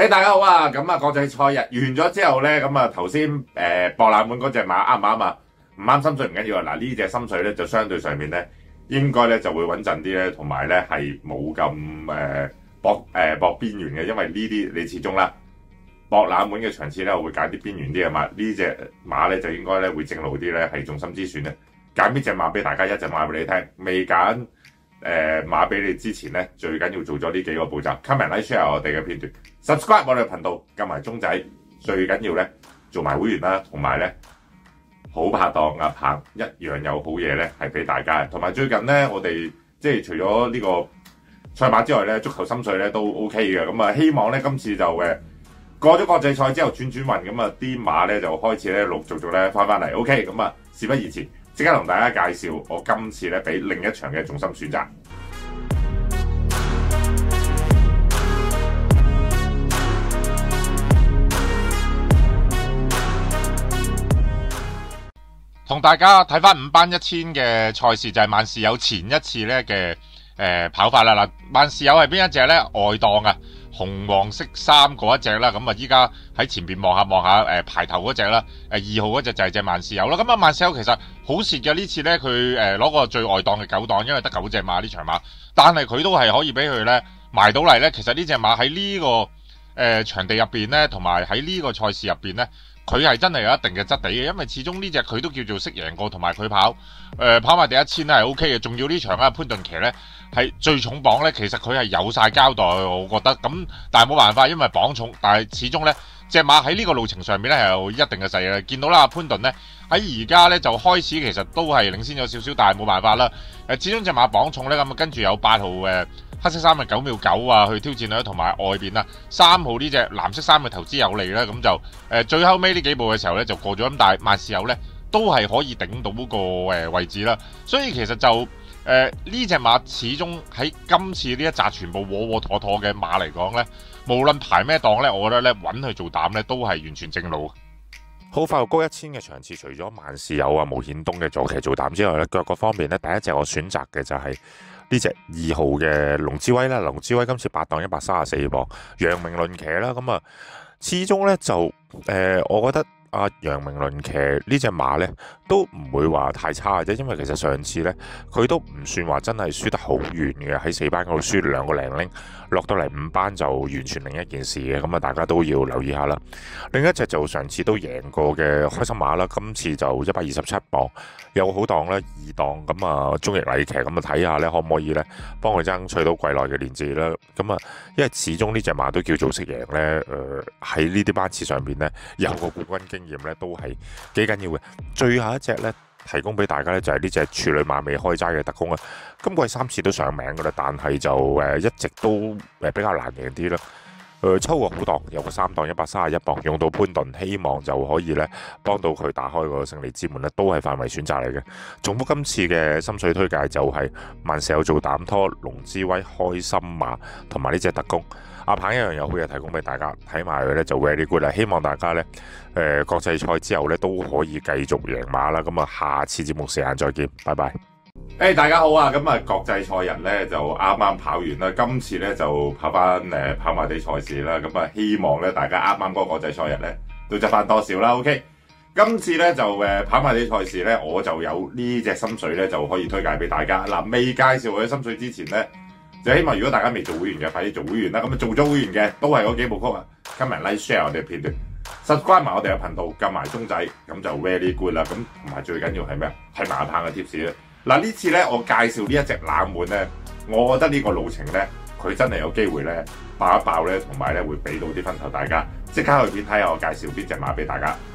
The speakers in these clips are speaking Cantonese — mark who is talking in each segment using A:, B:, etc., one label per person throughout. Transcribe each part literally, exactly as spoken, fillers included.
A: 誒，大家好啊！咁啊，國際賽日完咗之後咧，咁啊頭先誒博冷門嗰隻馬啱唔啱啊？唔啱心水唔緊要啊！嗱，呢隻心水咧就相對上面咧，應該咧就會穩陣啲咧，同埋咧係冇咁誒搏誒搏邊緣嘅，因為呢啲你始終啦，博冷門嘅場次咧，我會揀啲邊緣啲嘅馬，呢隻馬咧就應該咧會正路啲咧，係重心之選咧。揀邊隻馬俾大家一陣話俾你聽，未揀誒馬俾你之前咧，最緊要做咗呢幾個步驟 ，comment like share 我哋嘅片段 ，subscribe 我哋嘅頻道，撳埋鐘仔，最緊要咧做埋會員啦，同埋咧好拍檔阿鵬一樣有好嘢咧係俾大家，同埋最近咧我哋即係除咗呢個賽馬之外咧，足球心水咧都 OK 嘅，咁啊希望咧今次就誒過咗國際賽之後轉轉運，咁啊啲馬咧就開始咧陸陸續續咧翻翻嚟 ，OK，咁啊事不宜遲。即刻同大家介紹我今次咧俾另一場嘅重心選擇。
B: 同大家睇翻五班一千嘅賽事，就係萬事有前一次咧嘅誒跑法啦。嗱，萬事有係邊一隻咧？外檔啊，紅黃色衫嗰一隻啦。咁啊，依家喺前邊望下望下誒排頭嗰隻啦。誒二號嗰隻就係隻萬事有啦。咁啊，萬事有其實好蝕嘅呢次咧，佢誒攞個最外檔嘅九檔，因為得九隻馬呢場馬，但係佢都係可以俾佢咧埋到嚟咧。其實呢隻馬喺呢、這個誒、呃、場地入邊咧，同埋喺呢個賽事入邊咧，佢係真係有一定嘅質地嘅，因為始終呢隻佢都叫做識贏過，同埋佢跑誒、呃、跑埋第一千咧係 O K 嘅。仲要呢場啊潘頓騎咧係最重磅咧，其實佢係有晒交代，我覺得咁，但係冇辦法，因為磅重，但係始終咧隻馬喺呢個路程上面咧係有一定嘅勢嘅。見到啦，潘頓咧喺而家咧就開始其實都係領先咗少少，但係冇辦法啦。誒，始終隻馬磅重咧，咁啊跟住有八號誒黑色衫嘅九秒九啊去挑戰啦，同埋外邊啊三號呢隻藍色衫嘅投資有利啦，咁就誒最後尾呢幾步嘅時候咧就過咗，咁但係萬事有咧都係可以頂到個誒位置啦，所以其實就誒呢隻馬始終喺今次呢一紮全部穩穩妥妥嘅馬嚟講咧，無論排咩檔咧，我覺得咧揾佢做膽咧都係完全正路。
C: 好快高一千嘅場次，除咗萬事有啊、毛顯東嘅左騎做膽之外咧，腳各方面咧，第一隻我選擇嘅就係呢隻二號嘅龍之威啦。龍之威今次八檔一百三十四磅，楊明倫騎啦，咁啊，始終咧就誒、呃，我覺得阿楊明倫騎呢隻馬咧都唔會話太差嘅啫，因為其實上次咧佢都唔算話真係輸得好遠嘅，喺四班嗰度輸兩個零零，落到嚟五班就完全另一件事嘅，咁啊大家都要留意下啦。另一隻就上次都贏過嘅開心馬啦，今次就一百二十七磅，有好檔啦，二檔咁啊，中翼禮騎咁啊睇下咧可唔可以咧幫佢爭取到季內嘅連字啦。咁啊，因為始終呢隻馬都叫做識贏咧，誒喺呢啲班次上邊咧有個冠軍經驗咧都係幾緊要嘅。最後一隻咧提供俾大家咧就係呢隻處女馬未開齋嘅特工啊，今季三次都上名噶啦，但係就誒一直都誒比較難贏啲啦。誒、呃、抽個好檔，有個三檔一百三十一磅，用到潘頓，希望就可以咧幫到佢打開個勝利之門咧，都係範圍選擇嚟嘅。重複今次嘅心水推介就係萬事有做膽拖、龍之威、開心馬同埋呢隻特工。阿鵬一樣有好嘢提供俾大家，睇埋佢咧就 very good 啦。希望大家咧誒、呃、國際賽之後咧都可以繼續贏馬啦。咁啊，下次節目時間再見，拜拜。
A: 誒、hey, 大家好啊！咁啊國際賽日咧就啱啱跑完啦，今次咧就跑翻誒、呃、跑馬地賽事啦。咁啊希望咧大家啱啱嗰個國際賽日咧都執翻多少啦。OK， 今次咧就誒、呃、跑馬地賽事咧，我就有呢隻心水咧就可以推介俾大家。嗱，未介紹我嘅心水之前咧，就希望如果大家未做會員嘅，快啲做會員啦。咁啊做咗會員嘅都係嗰幾部曲啊，comment like share 我哋嘅片段 ，subscribe 埋我哋嘅頻道，撳埋鐘仔，咁就 very good 啦。咁同埋最緊要係咩啊？係馬棒嘅貼士啦。嗱，呢次咧，我介紹呢一隻冷門咧，我覺得呢個路程咧，佢真係有機會咧爆一爆咧，同埋咧會俾到啲分頭大家。即刻去片睇下我介紹邊隻馬俾大家。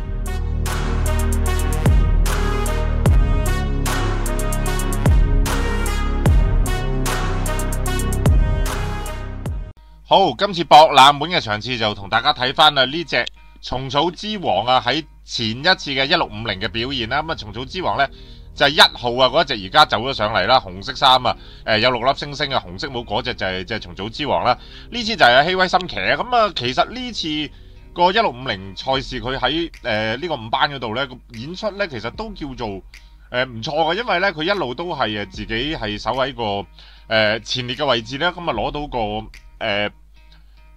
B: 好，今次博冷門嘅場次就同大家睇翻啦，呢隻蟲草之王啊喺前一次嘅一六五零嘅表現啦，咁啊蟲草之王咧。就係一號啊，嗰一隻而家走咗上嚟啦，紅色衫啊，誒有六粒星星啊，紅色帽嗰隻就係即係重組之王啦。呢次就係希威森騎啊，咁啊其實呢次個一六五零賽事佢喺誒呢個五班嗰度咧演出咧，其實都叫做誒唔錯嘅，因為咧佢一路都係誒自己係守喺個誒前列嘅位置咧，咁啊攞到個誒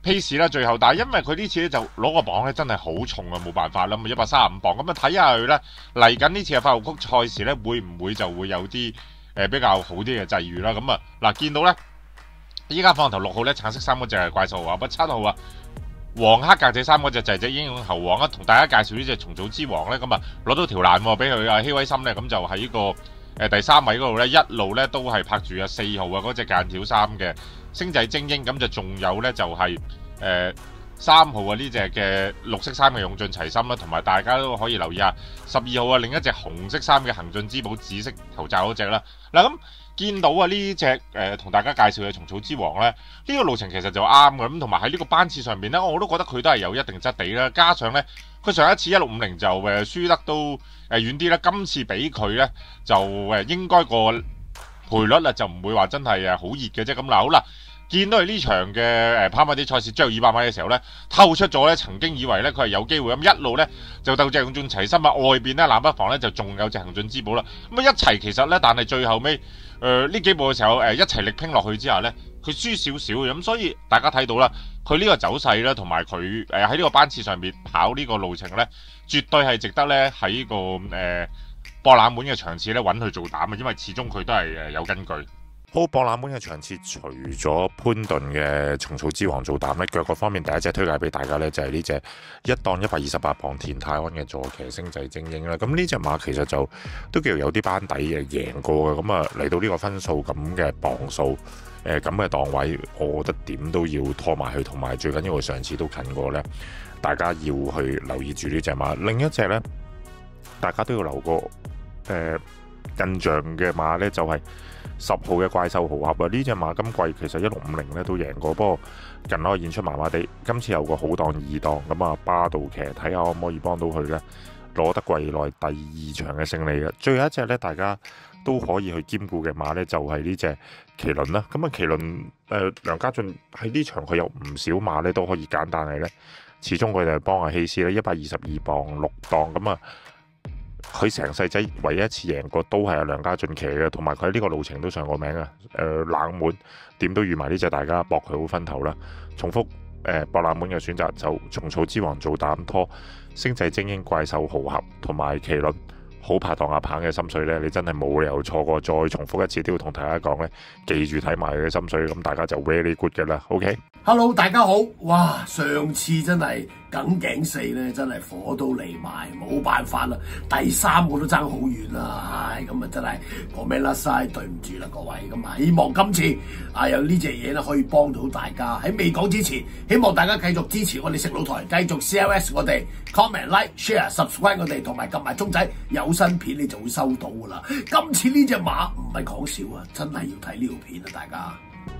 B: pace 啦，最後，但係因為佢呢次咧就攞個磅咧真係好重啊，冇辦法啦，咁一百三十五磅，咁啊睇下佢咧嚟緊呢次嘅法國曲賽事咧會唔會就會有啲誒、呃、比較好啲嘅際遇啦，咁啊嗱見到咧依家放頭六號咧橙色衫嗰隻係怪獸啊，不七號啊黃黑格仔衫嗰隻就係隻英勇猴王啊，同大家介紹呢隻重組之王咧，咁啊攞到條欄喎，俾佢啊希威森咧，咁就喺呢、這個誒、呃、第三位嗰度咧一路咧都係拍住啊四號啊嗰隻間條衫嘅星際精英，咁就仲有咧就係誒三號啊呢隻嘅綠色衫嘅用盡齊心啦，同埋大家都可以留意下十二號啊另一隻紅色衫嘅行進之寶紫色頭罩嗰隻啦。嗱咁見到啊呢隻誒同大家介紹嘅蟲草之王咧，呢、這個路程其實就啱嘅，咁同埋喺呢個班次上邊咧，我都覺得佢都係有一定質地啦。加上咧佢上一次一六五零就誒輸得都誒遠啲啦，今次俾佢咧就誒應該個賠率啊就唔會話真係誒好熱嘅啫。咁嗱好啦。見到佢呢場嘅誒跑馬地賽事最後二百米嘅時候咧，透出咗咧，曾經以為咧佢係有機會咁一路咧就鬥隻用盡齊心啊，外邊咧南北防咧就仲有隻行進之寶啦。咁啊一齊其實咧，但係最後尾誒呢幾步嘅時候誒一齊力拼落去之下咧，佢輸少少嘅，咁所以大家睇到啦，佢呢個走勢咧，同埋佢誒喺呢個班次上面跑呢個路程咧，絕對係值得咧喺呢個誒博冷門嘅場次咧揾佢做膽啊，因為始終佢都係誒有根據。
C: 好，博冷門嘅場次，除咗潘頓嘅蟲草之王做膽咧，腳嗰方面第一隻推介俾大家咧就係呢隻一檔一百二十八磅田泰安嘅坐騎星際精英啦。咁呢隻馬其實就都叫有啲班底嘅，贏過嘅。咁啊嚟到呢個分數咁嘅磅數，誒咁嘅檔位，我覺得點都要拖埋去，同埋最緊要佢上次都近過咧，大家要去留意住呢隻馬。另一隻咧，大家都要留個誒、呃、印象嘅馬咧，就係、是。十號嘅怪獸豪俠啊！呢隻馬今季其實一六五零咧都贏過，不過近來演出麻麻地。今次有個好檔二檔咁啊，巴道騎睇下可唔可以幫到佢呢？攞得季內第二場嘅勝利嘅。最後一隻呢，大家都可以去兼顧嘅馬呢，就係呢隻麒麟啦。咁啊，麒麟誒梁家俊喺呢場佢有唔少馬呢都可以揀，但係呢，始終佢哋係幫阿希斯咧一百二十二磅六檔咁啊。佢成世仔唯一一次贏過都係阿梁家俊騎嘅，同埋佢喺呢個路程都上過名啊！誒、呃、冷門點都預埋呢隻，大家搏佢好分頭啦。重複誒搏、呃、冷門嘅選擇就蟲草之王做膽拖，星際精英怪獸豪俠同埋麒麟好拍檔阿棒嘅心水呢，你真係冇理由錯過。再重複一次都要同大家講呢，記住睇埋佢嘅心水，咁大家就 very good 嘅啦。OK，Hello，
D: 大家好。哇，上次真係梗頸四咧，真係火都嚟埋，冇辦法啦。第三個都爭好遠啦，唉，咁啊真係講咩啦晒，對唔住啦各位。咁啊，希望今次啊有呢隻嘢咧可以幫到大家。喺未講之前，希望大家繼續支持我哋食老台，繼續 C L S 我哋 comment like share subscribe 我哋，同埋撳埋鐘仔，有新片你就會收到噶啦。今次呢隻馬唔係講笑啊，真係要睇呢條片啊，大家。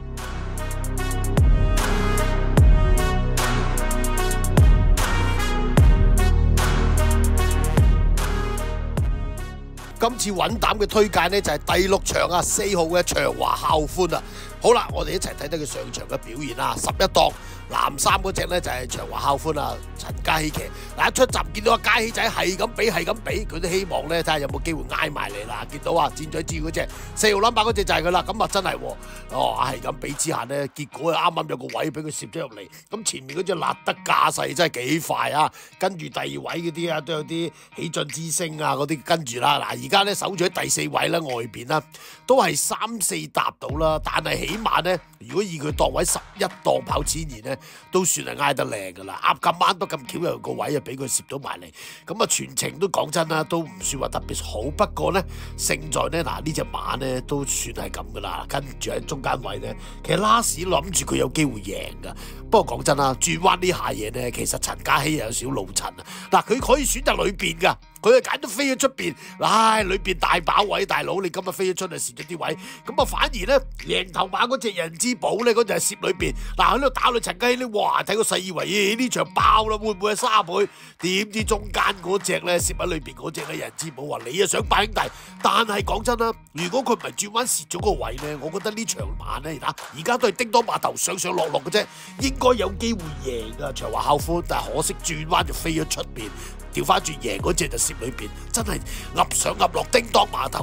D: 今次穩膽嘅推介呢，就係第六場啊，四號嘅長華校歡啊。好啦，我哋一齊睇睇佢上場嘅表現啦。十一檔藍衫嗰隻呢，就係長華校歡啊，陳嘉希騎。嗱，一出閘見到阿嘉希仔係咁比係咁比，佢都希望呢，睇下有冇機會挨埋嚟啦。見到啊箭嘴照嗰隻四號 number 嗰隻就係佢啦。咁啊真係喎，哦係咁比之下呢，結果啱啱有個位俾佢攝咗入嚟。咁前面嗰隻辣得架勢真係幾快啊！跟住第二位嗰啲啊都有啲喜進之星啊嗰啲跟住啦。嗱而家呢，守住喺第四位啦，外邊啦都係三四搭到啦，但係起碼呢，如果以佢檔位十一檔跑千二呢，都算係挨得靚噶啦。啱咁啱都咁巧有個位啊，俾佢攝到埋嚟。咁啊，全程都講真啦，都唔算話特別好。不過呢，勝在呢，嗱呢隻馬呢都算係咁噶啦。跟住喺中間位呢，其實拉屎諗住佢有機會贏噶。不過講真啦，轉彎呢下嘢呢，其實陳嘉希有少老襯啊。嗱，佢可以選擇裏邊噶。佢啊揀咗飛咗出邊，唉，裏邊大把位，大佬你今日飛咗出嚟蝕咗啲位，咁啊反而咧贏頭馬嗰隻人之寶咧，嗰就係攝裏邊，嗱喺度打到陳嘉希咧，哇睇個勢以為呢、欸、場爆啦，會唔會係三倍？點知中間嗰隻咧攝喺裏邊嗰隻咧人之寶話你啊想拜兄弟，但係講真啦，如果佢唔係轉彎蝕咗個位咧，我覺得呢場馬咧而家而家都係叮當碼頭上上落落嘅啫，應該有機會贏噶長華校歡，但係可惜轉彎就飛咗出邊。調翻轉贏嗰隻就攝裏邊，真係噏上噏落叮當碼頭，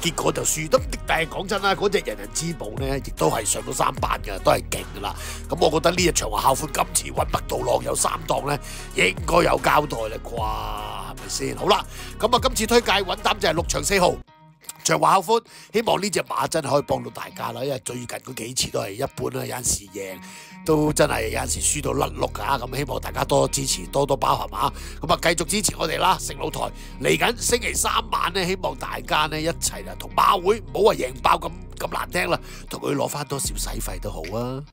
D: 結果就輸。咁但係講真啦，嗰隻人人之寶咧，亦都係上到三班嘅，都係勁噶啦。咁我覺得呢隻長華校寬今次揾麥道浪有三檔咧，應該有交代啦啩，係咪先？好啦，咁啊今次推介穩膽就係六場四號。長華校寬，希望呢隻馬真係可以幫到大家啦，因為最近嗰幾次都係一般啦，有陣時贏都真係有陣時輸到甩碌㗎，咁希望大家多多支持，多多包涵啊！咁啊繼續支持我哋啦，城老台嚟緊星期三晚咧，希望大家咧一齊啊同馬會唔好話贏爆咁咁難聽啦，同佢攞翻多少使費都好啊！